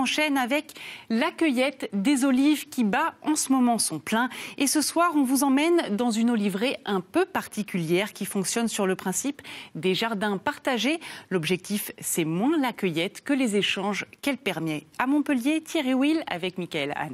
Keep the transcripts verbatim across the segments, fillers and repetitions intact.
enchaîne avec la cueillette des olives qui bat en ce moment son plein. Et ce soir, on vous emmène dans une oliveraie un peu particulière qui fonctionne sur le principe des jardins partagés. L'objectif, c'est moins la cueillette que les échanges qu'elle permet. À Montpellier, Thierry Will avec Michael Anne.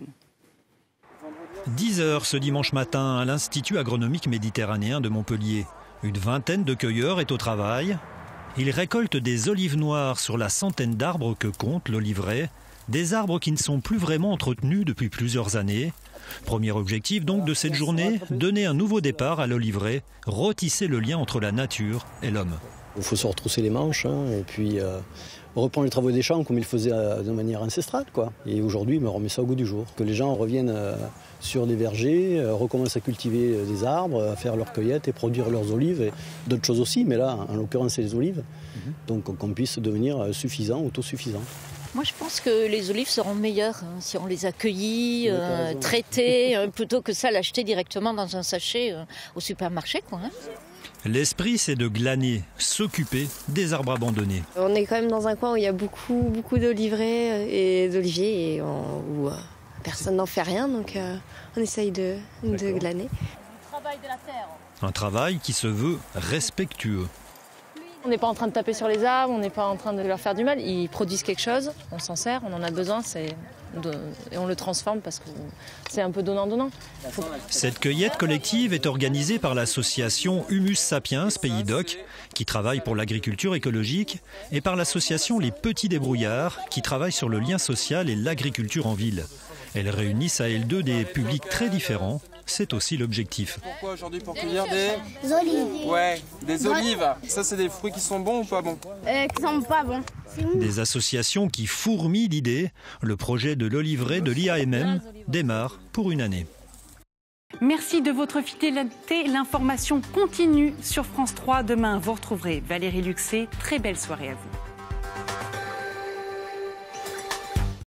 dix heures ce dimanche matin à l'Institut agronomique méditerranéen de Montpellier. Une vingtaine de cueilleurs est au travail. Ils récoltent des olives noires sur la centaine d'arbres que compte l'oliveraie. Des arbres qui ne sont plus vraiment entretenus depuis plusieurs années. Premier objectif donc de cette journée, donner un nouveau départ à l'oliveraie, retisser le lien entre la nature et l'homme. Il faut se retrousser les manches hein, et puis euh, reprendre les travaux des champs comme ils faisaient euh, de manière ancestrale, quoi. Et aujourd'hui, me remet ça au goût du jour. Que les gens reviennent euh, sur des vergers, euh, recommencent à cultiver euh, des arbres, à faire leurs cueillettes et produire leurs olives et d'autres choses aussi. Mais là, en l'occurrence, c'est les olives. Mm-hmm. Donc qu'on puisse devenir suffisant, autosuffisant. Moi, je pense que les olives seront meilleures hein, si on les accueille, euh, traitées, euh, plutôt que ça l'acheter directement dans un sachet euh, au supermarché, quoi. Hein. L'esprit, c'est de glaner, s'occuper des arbres abandonnés. On est quand même dans un coin où il y a beaucoup, beaucoup d'oliveraies et d'oliviers et on, où euh, personne n'en fait rien, donc euh, on essaye de, de glaner. Le travail de la terre. Un travail qui se veut respectueux. On n'est pas en train de taper sur les arbres, on n'est pas en train de leur faire du mal. Ils produisent quelque chose, on s'en sert, on en a besoin, c'est de... et on le transforme parce que c'est un peu donnant-donnant. Faut... Cette cueillette collective est organisée par l'association Humus Sapiens Pays Doc, qui travaille pour l'agriculture écologique, et par l'association Les Petits Débrouillards, qui travaille sur le lien social et l'agriculture en ville. Elles réunissent à elles deux des publics très différents. C'est aussi l'objectif. Pourquoi aujourd'hui? Pour cueillir des olives. Ouais, des olives. Ça, c'est des fruits qui sont bons ou pas bons? euh, Qui sont pas bons. Des associations qui fourmillent d'idées. Le projet de l'oliveraie de l'I A M M démarre pour une année. Merci de votre fidélité. L'information continue sur France trois. Demain, vous retrouverez Valérie Luxé. Très belle soirée à vous.